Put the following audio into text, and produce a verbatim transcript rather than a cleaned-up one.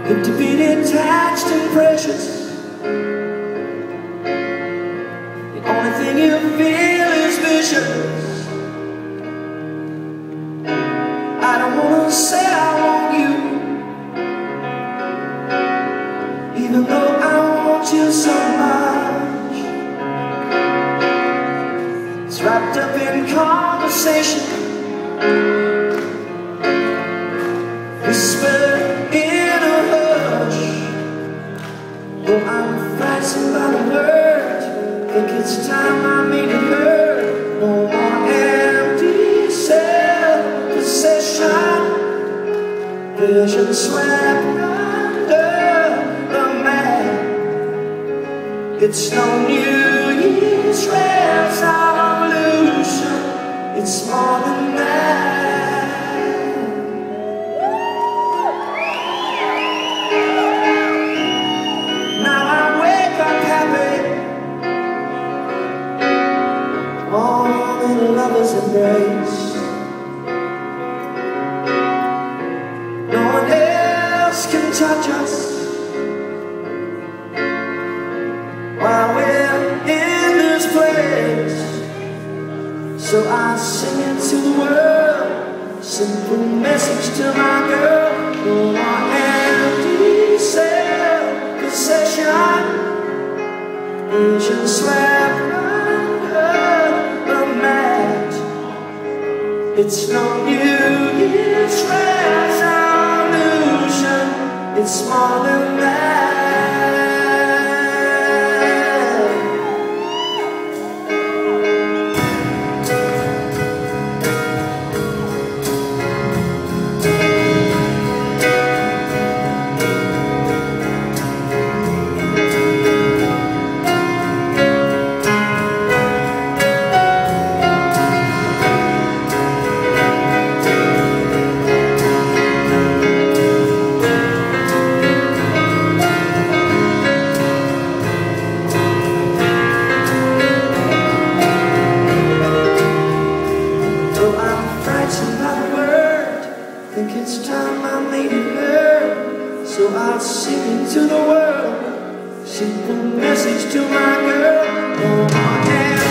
look to be detached and precious. The only thing you feel is vicious. I don't wanna say I want you, even though I want you so much. It's wrapped up in conversation, whispered in a hush. Though I'm frightened by the word, think it's time I made it hurt. No more empty self-possession, vision swept under the mat. It's no New Year's resolution, it's more than that. Now I wake up happy, warm in a lover's embrace. No one else can touch us while we're in this place. So I sing it to the world, simple message to my girl. No more empty self-possession, vision swept under the mat. It's no New Year's resolution, it's more than that. Think it's time I made it hurt, so I'll sing it to the world, simple message to my girl. No more